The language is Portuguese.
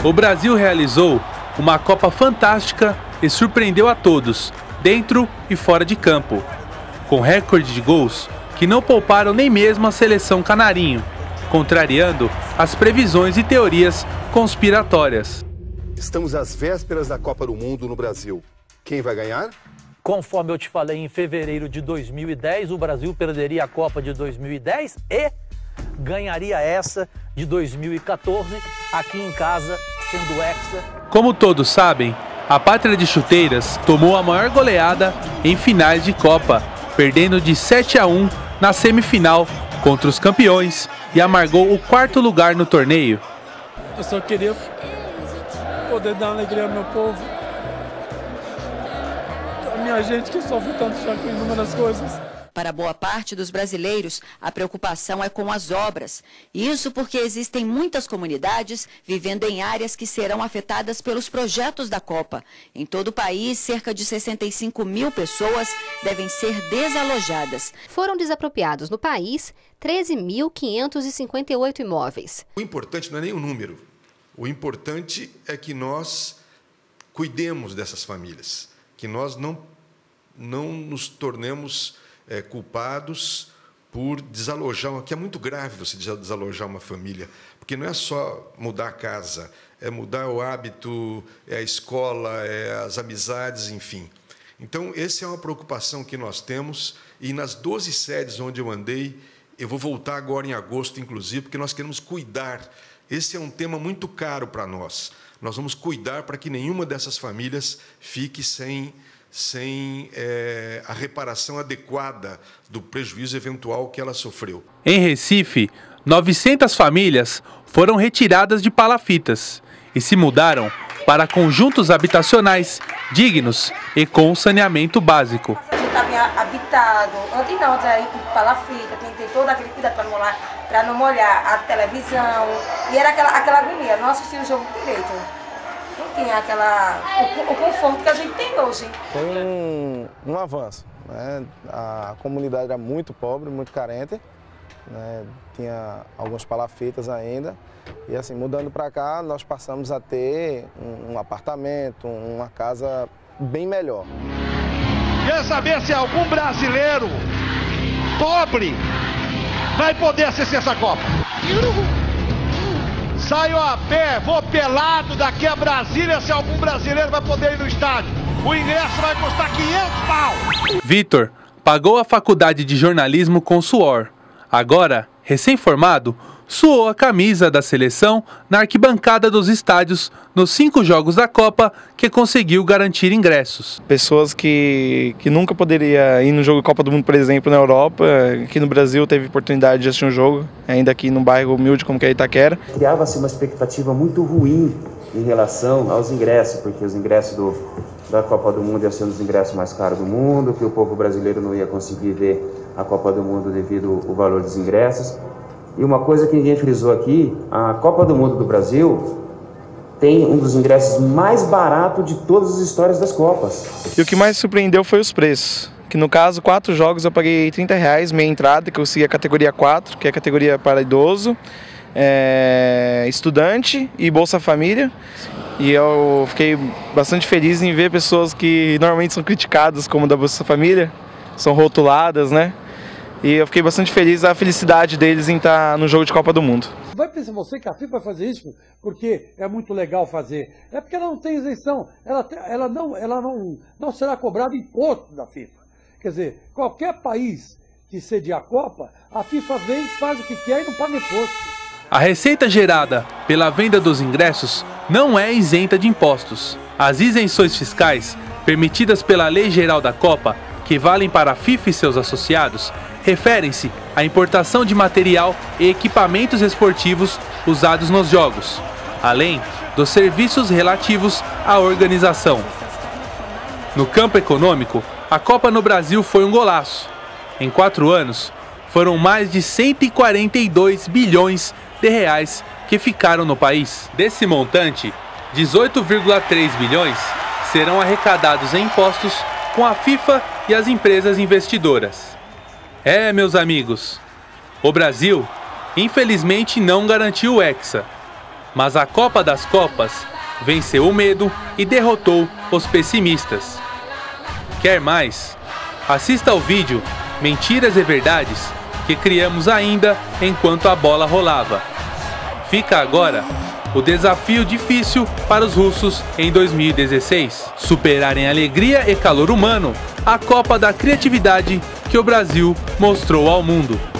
O Brasil realizou uma Copa fantástica e surpreendeu a todos, dentro e fora de campo, com recorde de gols que não pouparam nem mesmo a seleção canarinho, contrariando as previsões e teorias conspiratórias. Estamos às vésperas da Copa do Mundo no Brasil. Quem vai ganhar? Conforme eu te falei, em fevereiro de 2010, o Brasil perderia a Copa de 2010 e ganharia essa de 2014, aqui em casa, sendo hexa. Como todos sabem, a pátria de chuteiras tomou a maior goleada em finais de Copa, perdendo de 7-1 na semifinal contra os campeões e amargou o 4º lugar no torneio. Eu só queria poder dar alegria ao meu povo, a minha gente que sofre tanto já com inúmeras coisas. Para boa parte dos brasileiros, a preocupação é com as obras. Isso porque existem muitas comunidades vivendo em áreas que serão afetadas pelos projetos da Copa. Em todo o país, cerca de 65 mil pessoas devem ser desalojadas. Foram desapropriados no país 13.558 imóveis. O importante não é nem o número. O importante é que nós cuidemos dessas famílias, que nós não nos tornemos culpados por desalojar, que é muito grave você desalojar uma família, porque não é só mudar a casa, é mudar o hábito, é a escola, é as amizades, enfim. Então, essa é uma preocupação que nós temos, e nas 12 sedes onde eu andei, eu vou voltar agora em agosto, inclusive, porque nós queremos cuidar. Esse é um tema muito caro para nós. Nós vamos cuidar para que nenhuma dessas famílias fique sem a reparação adequada do prejuízo eventual que ela sofreu. Em Recife, 900 famílias foram retiradas de palafitas e se mudaram para conjuntos habitacionais dignos e com saneamento básico. A gente está bem habitado, antes aí com palafita, tem que ter todo aquele cuidado para não molhar a televisão, e era aquela agonia, não assistir o jogo direito. Não tinha o conforto que a gente tem hoje. Foi um avanço, né? A comunidade era muito pobre, muito carente, né? Tinha alguns palafitas ainda. E assim, mudando para cá, nós passamos a ter um apartamento, uma casa bem melhor. Quer saber se algum brasileiro pobre vai poder acessar essa Copa? Saio a pé, vou pelado daqui a Brasília, se algum brasileiro vai poder ir no estádio. O ingresso vai custar 500 pau. Vitor pagou a faculdade de jornalismo com suor. Agora, recém-formado, suou a camisa da seleção na arquibancada dos estádios nos 5 jogos da Copa que conseguiu garantir ingressos. Pessoas que nunca poderia ir no jogo de Copa do Mundo, por exemplo, na Europa, aqui no Brasil teve oportunidade de assistir um jogo, ainda aqui num bairro humilde como que é Itaquera. Criava-se uma expectativa muito ruim em relação aos ingressos, porque os ingressos da Copa do Mundo iam ser um dos ingressos mais caros do mundo, que o povo brasileiro não ia conseguir ver a Copa do Mundo devido ao valor dos ingressos. E uma coisa que ninguém frisou aqui, a Copa do Mundo do Brasil tem um dos ingressos mais baratos de todas as histórias das Copas. E o que mais surpreendeu foi os preços, que no caso, 4 jogos eu paguei R$30, meia entrada, que eu segui a categoria 4, que é a categoria para idoso, estudante e Bolsa Família. E eu fiquei bastante feliz em ver pessoas que normalmente são criticadas como da Bolsa Família, são rotuladas, né? E eu fiquei bastante feliz a felicidade deles em estar no jogo de Copa do Mundo. Vai pensar você que a FIFA vai fazer isso porque é muito legal fazer. É porque ela não tem isenção. Ela não será cobrada imposto da FIFA. Quer dizer, qualquer país que sediar a Copa, a FIFA vem, faz o que quer e não paga imposto. A receita gerada pela venda dos ingressos não é isenta de impostos. As isenções fiscais permitidas pela Lei Geral da Copa, que valem para a FIFA e seus associados, referem-se à importação de material e equipamentos esportivos usados nos jogos, além dos serviços relativos à organização. No campo econômico, a Copa no Brasil foi um golaço. Em 4 anos, foram mais de 142 bilhões de reais que ficaram no país. Desse montante, 18,3 bilhões serão arrecadados em impostos com a FIFA e as empresas investidoras. Meus amigos, o Brasil, infelizmente, não garantiu o Hexa. Mas a Copa das Copas venceu o medo e derrotou os pessimistas. Quer mais? Assista ao vídeo Mentiras e Verdades que criamos ainda enquanto a bola rolava. Fica agora o desafio difícil para os russos em 2016. Superar em alegria e calor humano a Copa da Criatividade que o Brasil mostrou ao mundo.